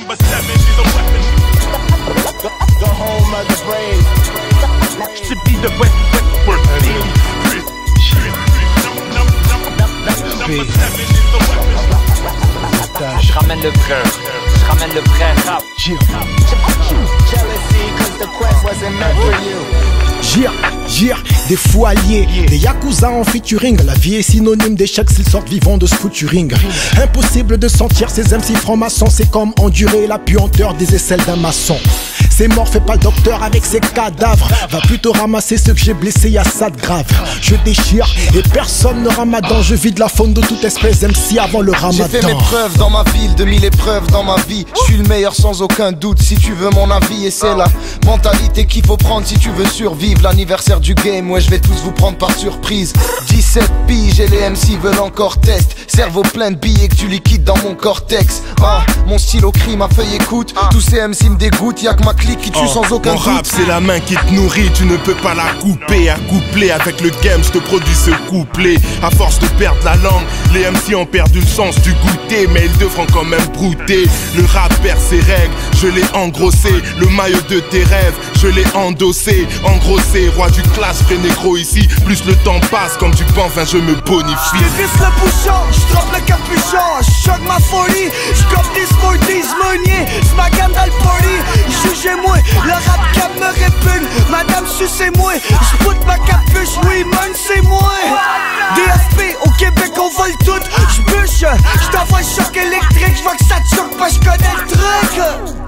Number 7 is a weapon. The home of the brave. Should be the Westworth team. Number 7 is the weapon. Je ramène le vrai rap. Jealousy, cause the quest wasn't meant for you. Des fous alliés, des yakuza en featuring. La vie est synonyme d'échec s'ils sortent vivants de ce footuring. Impossible de sentir ces MC francs-maçons. C'est comme endurer la puanteur des aisselles d'un maçon. C'est mort, fais pas le docteur avec ses cadavres. Va plutôt ramasser ceux que j'ai blessés, y'a ça de grave. Je déchire et personne ne ramadan. Je vide la faune de toute espèce MC avant le ramadan. J'ai fait mes preuves dans ma ville, 2000 épreuves dans ma vie. Je suis le meilleur sans aucun doute si tu veux mon avis. Et c'est la mentalité qu'il faut prendre si tu veux survivre. L'anniversaire du game, ouais je vais tous vous prendre par surprise. 17 piges et les MC veulent encore test. Cerveau plein de billets que tu liquides dans mon cortex. Mon stylo crie, ma feuille écoute. Tous ces MC me dégoûtent, y'a que ma clique qui tue sans aucun doute. Mon rap c'est la main qui te nourrit, tu ne peux pas la couper. À coupler avec le game, je te produis ce couplet. À force de perdre la langue, les MC ont perdu le sens du goûter. Mais ils devront quand même brouter. Le rap perd ses règles, je l'ai engrossé. Le maillot de tes rêves, je l'ai endossé. Engrossé, roi du classe, vrai négro ici. Plus le temps passe, comme tu penses, je me bonifie. Je visse le bouchon, je drop le capuchon. Je choque ma folie, je cope des smoothies meuniers. Je m'agame dans le party, jugez-moi. Le rap cap me répugne, madame sucez-moi. Je poute ma capuche, oui man c'est moi. DFP, au Québec on vole tout. Je bûche, je t'envoie le choc électrique. Je vois que ça te choque pas, je connais le truc.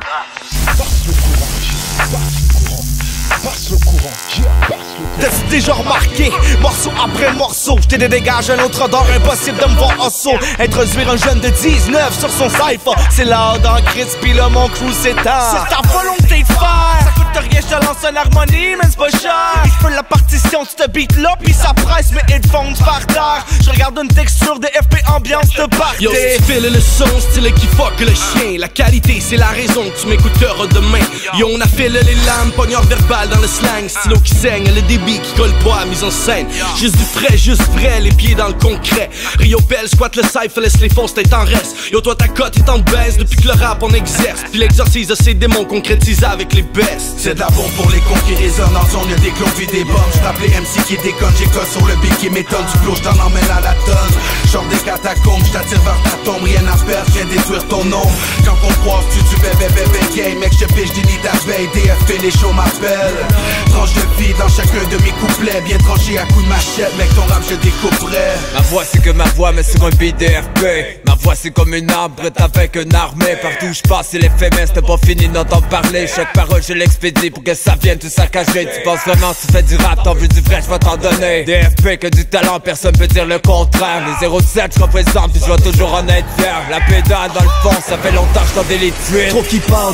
Passe le courant. T'as déjà remarqué, morceau après morceau, je te dégage un autre d'or, impossible de me voir en saut. Introduire un jeune de 19 sur son cypher, c'est l'art dans Chris, pis là mon crew s'étend. C'est ta volonté de faire, ça coûte rien, je te lance une harmonie, mais c'est pas cher. Je fais la partition de ce beat là, pis ça presse mes headphones par terre. Je regarde une texture de FP ambiance de party. Yo, si tu files le son, style qui fuck le chien. La qualité, c'est la raison que tu m'écouteras demain. Yo, on affile les lames, poignard verbal dans le slang. Stylo qui saigne, le débit qui colle pas à mise en scène. Juste du frais, juste vrai, les pieds dans le concret. Rio Bell, squatte le cypher, laisse les fausses têtes en reste. Yo, toi ta cote est en baisse depuis que le rap on exerce. Puis l'exorcise de ces démons concrétisés avec les bestes. C'est de la bombe pour les cons qui résonnent en zone. Y'a des clones vide des bombes. J'tape les MC qui déconnent. J'écosse sur le beat qui m'étonne. Du flow, j't'en emmène à la tonne. Genre des catacombes, j't'attire vers ta tombe. Rien à perdre, viens détruire ton nom. Quand on croise, tu bébé game. Mec, j'piche des nids d'abeilles. DFP, les shows m'appellent. Tranche de vie dans chacun de mes couplets. Bien tranché à coups de machette. Mec, ton rap, je découperai. Ma voix, c'est que ma voix, mais sur un beat DFP. Ma voix, c'est comme une arme prête avec une armée. Partout où j'passe, c'est l'effet, mais c'est pas fini d'entendre parler. Chaque parole, je l'expédie pour que ça vienne tout saccager. Tu penses vraiment que tu fais du rap, t'en veux du vrai, j'vais t'en donner. DFP, que du talent, personne peut dire le contraire. Les 07, j'représente, puis j'vais toujours en être fier. La pédale dans le fond, ça fait longtemps que j't'en délit de fuite. Trop qui parle,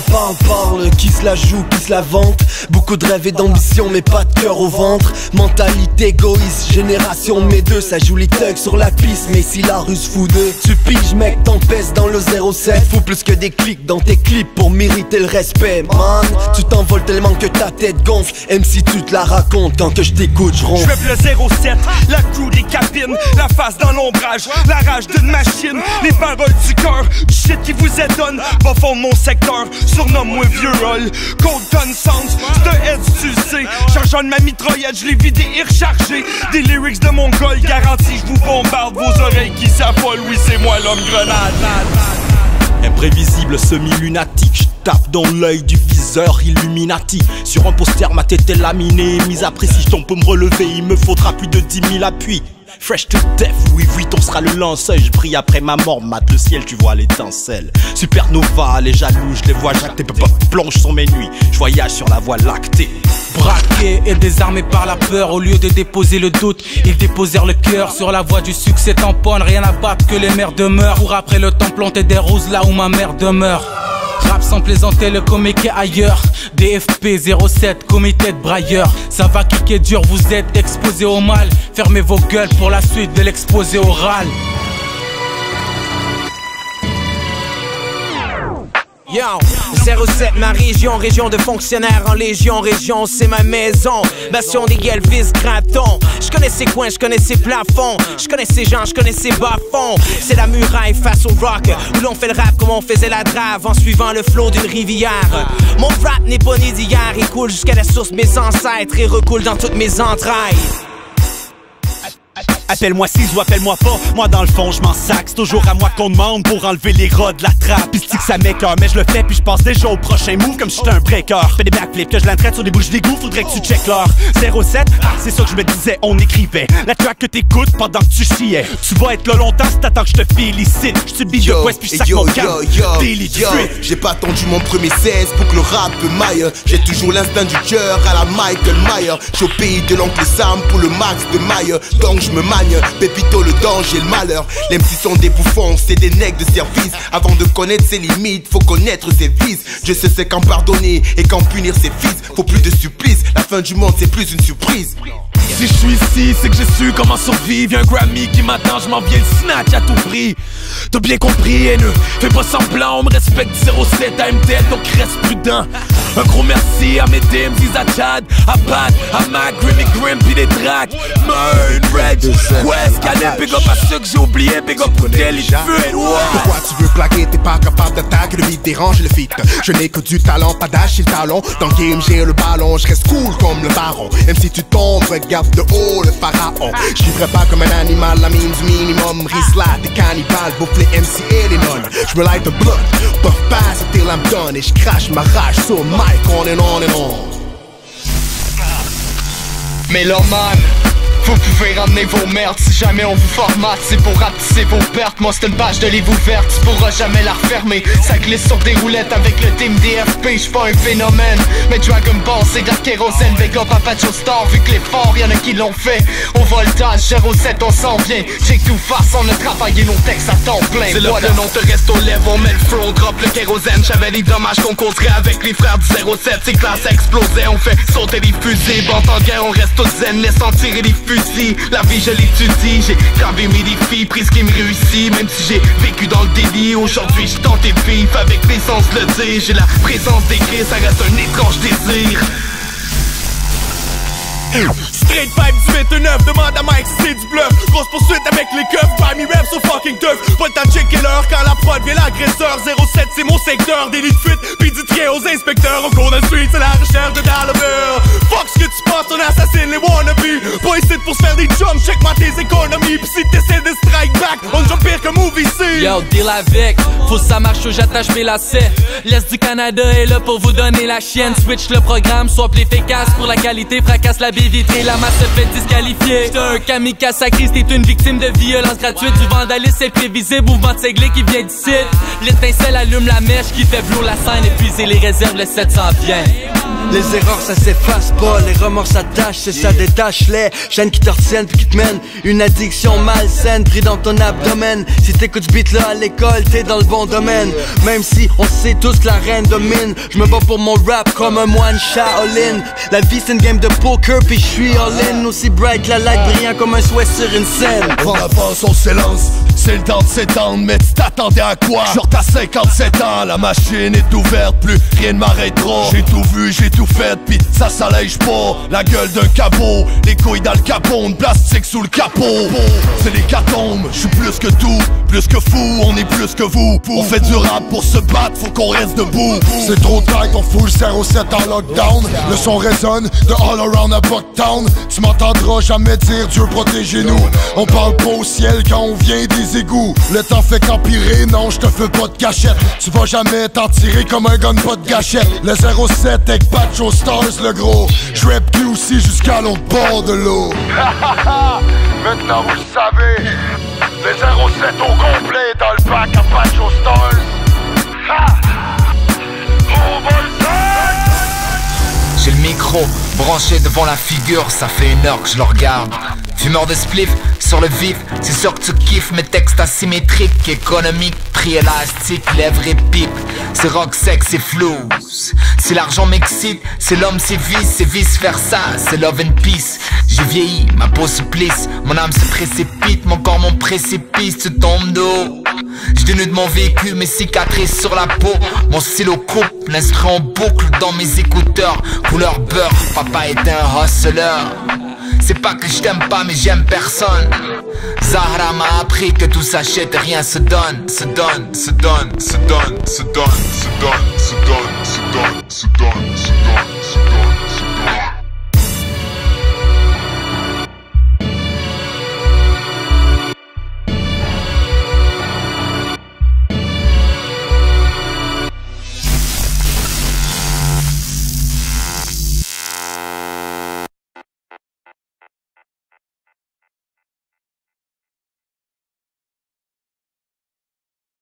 qui se la joue, qui se la vante. Beaucoup de rêves et d'ambition, mais pas de cœur au ventre. Mentalité égoïste, génération de mes deux. Ça joue les thugs sur la piste, mais si la rue se fout d'eux. Tu piges mec, t'empestes dans le 07. Faut plus que des clics dans tes clips pour mériter le respect. Man, tu t'envoles tellement que ta tête gonfle. Même si tu te la racontes, quand que je t'écoute, je ronfle. Je le 07, la crew des cabines. La face dans l'ombrage, la rage d'une machine. Les paroles du cœur, du shit qui vous étonne. Va fondre mon secteur, surnomme-moi vieux roll. Code Gun Sounds, c'est un heads, tu le sais. Chargeant de ma mitraillette, je l'ai vidé et rechargé. Des lyrics de mon gol, garanti, je vous bombarde vos oreilles qui s'affolent. Oui, c'est moi l'homme grenade. Imprévisible, semi-lunatique, j'tape dans l'œil du viseur Illuminati. Sur un poster, ma tête est laminée. Mise à précision pour me relever, il me faudra plus de 10 000 appuis. Fresh to death, oui, on sera le linceul. Je brille après ma mort, mate le ciel, tu vois l'étincelle. Supernova, les jaloux, je les vois jacter. Plonge sur mes nuits, je voyage sur la voie lactée. Braqués et désarmés par la peur, au lieu de déposer le doute, ils déposèrent le cœur sur la voie du succès. Tamponne, rien à battre que les mères demeurent. Pour après le temps planter des roses là où ma mère demeure. Rap sans plaisanter, le comique est ailleurs. DFP 07, comité de brailleur. Ça va kicker dur, vous êtes exposé au mal. Fermez vos gueules pour la suite de l'exposé oral. Yo, 07 ma région, région de fonctionnaires en légion, région c'est ma maison. Bastion des Elvis Graton. Je connais ses coins, je connais ses plafonds. Je connais ses gens, je connais ses bas-fonds. C'est la muraille face au rock, où l'on fait le rap comme on faisait la drave, en suivant le flot d'une rivière. Mon rap n'est pas né d'hier, il coule jusqu'à la source de mes ancêtres et recoule dans toutes mes entrailles. Appelle-moi Cis ou appelle-moi pas, moi dans le fond je m'en sac. C'est toujours à moi qu'on demande pour enlever les rats de la trappe. Pis que ça m'écoeure, mais je le fais puis je passe déjà au prochain move comme si j'étais un breaker. Fais des backflips, que je l'entraîne sur des bouches d'égout, faudrait que tu check l'heure. 07, c'est ça que je me disais, on écrivait la track que t'écoutes pendant que tu chiais. Tu vas être là longtemps si t'attends que je te félicite. Je suis le beat de West puis je sac mon camp. J'ai pas attendu mon premier 16 pour que le rap maille. J'ai toujours l'instinct du cœur à la Michael Myers. J'suis au pays de l'oncle Sam pour le max de maille. Donc je me magne, Pépito le danger et le malheur. Les MC sont des bouffons, c'est des nègres de service. Avant de connaître ses limites, faut connaître ses vices. Dieu sait c'est quand pardonner et quand punir ses fils. Faut plus de supplices, la fin du monde c'est plus une surprise. Si je suis ici, c'est que j'ai su comment survivre. Y'a un Grammy qui m'attend, je m'en viens le snatch à tout prix. T'as bien compris, haineux, fais pas semblant, on me respecte 07 à MTL, donc reste prudent. Un gros merci à mes DMZs, à Chad, à Pat, à Mac, Grimmy Grim, pis des tracks. Murn, Reg, Quest, Cadet, big up à ceux que j'ai oublié, big up pour Deli, Fuit. Pourquoi tu veux plaquer, t'es pas capable d'attaquer, le beat dérange le feat. Je n'ai que du talent, pas d'âge et le talon. Dans le game, j'ai le ballon, je reste cool comme le baron. Même si tu tombes, regarde de haut le pharaon. Je vivrai pas comme un animal, la mine du minimum. Risla, des cannibales, bouffe les MC et les nonnes. Je me light the blood, puff pass till I'm done. Et je crache ma rage sur le mic, on and on and on. Méloman, vous pouvez ramener vos merdes si jamais on vous formate. C'est pour rapetisser vos pertes, moi c'est une page de livre ouverte. Tu pourras jamais la refermer, ça glisse sur des roulettes avec le team DFP. J'suis pas un phénomène, mais Dragon Ball c'est de la kérosène. Big up à Pacho Star, vu que les forts y'en a qui l'ont fait. Au voltage, 07 on s'en vient. J'ai tout face, on a travaillé nos textes à temps plein. C'est là que le nom te reste au lèvres, on met le feu, on drop le kérosène. J'avais les dommages qu'on causerait avec les frères du 07. C'est que là ça explosait, on fait sauter les fusils. Bon en guerre, on reste au zen, laissant tirer les fusils. La vie je l'étudie, j'ai gravé mes défis, pris ce qui me réussit. Même si j'ai vécu dans le délit, aujourd'hui je tente et vif avec l'essence le dire. J'ai la présence d'écrire, ça reste un étrange désir. Straight pipe du 8-9, demande à Mike si c'est du bluff. Grosse poursuite avec les keufs, buy me rap so fucking tough. Pas le temps de checker l'heure quand la prod vient l'agresseur. 07 c'est mon secteur, délit de fuite, pis dit rien aux inspecteurs. Au cours d'un street c'est la recherche de Dallaveur. Fuck ce que tu penses, on assassine les wannabes. Pas ici pour se faire des jumps, check-moi tes économies. Pis si t'essaies de strike back, on jump pire que movie ici. Yo, deal avec, faut que ça marche, j'attache mes lacets. L'Est du Canada est là pour vous donner la chienne. Switch le programme, soit plus efficace pour la qualité, fracasse la baie vitrée, la masse se fait disqualifier. J'étais un kamikaze sacré, t'es une victime de violence gratuite. Du vandalisme c'est prévisible, mouvement de séglé qui vient d'ici. L'étincelle allume la mèche qui fait blou la scène. Épuiser les réserves, le 700 vient. Les erreurs ça s'efface pas, les remords s'attachent, c'est ça détache les chaînes qui te retiennent puis qui te mènent. Une addiction malsaine pris dans ton abdomen. Si t'écoutes ce beat là à l'école, t'es dans le bon domaine. Même si on sait tous que la reine domine, je me bats pour mon rap comme un moine Shaolin. La vie c'est une game de poker puis je suis all-in. Aussi bright la light brillant comme un souhait sur une scène. On avance, on s'élance, c'est le temps de s'étendre. Mais tu t'attendais à quoi? Genre t'as 57 ans, la machine est ouverte, plus rien ne m'arrêtera. J'ai tout vu, j'ai tout fait, pis ça s'allège pas. La gueule d'un cabot, les couilles dans le capot, de plastique sous le capot. C'est l'hécatombe, je suis plus que tout, plus que fou, on est plus que vous. On fait du rap pour se battre, faut qu'on reste debout. C'est trop tight, on fout le 07 en lockdown. Le son résonne de all around à Bucktown. Tu m'entendras jamais dire Dieu protégez-nous. On parle pas au ciel quand on vient des égouts. Le temps fait qu'empirer, non je te fais pas de cachette. Tu vas jamais t'en tirer comme un gun, pas de gâchette. Le 07 avec Pacho Stars le gros. Je rap QC jusqu'à l'autre bord de l'eau. Maintenant vous le savez, les 07 au complet dans le bac à Pacho Stars. On va le faire. J'ai le micro branché devant la figure, ça fait 1 heure que je le regarde. Fumeur de spliff sur le vif, c'est sûr que tu kiffes mes textes asymétriques, économiques, prix élastique, lèvres et pipe. C'est rock sec, c'est flou. Si l'argent m'excite, c'est l'homme, c'est vice versa, c'est love and peace. J'ai vieilli, ma peau se plisse, mon âme se précipite, mon corps mon précipice, tu tombes d'eau. Je dénude mon vécu, mes cicatrices sur la peau. Mon stylo coupe, l'instru en boucle dans mes écouteurs. Couleur beurre, papa est un hustler. C'est pas que je t'aime pas mais j'aime personne. Zahra m'a appris que tout s'achète et rien se donne. Se donne, se donne, se donne, se donne, se donne, se donne, se donne, se donne, se donne, se donne.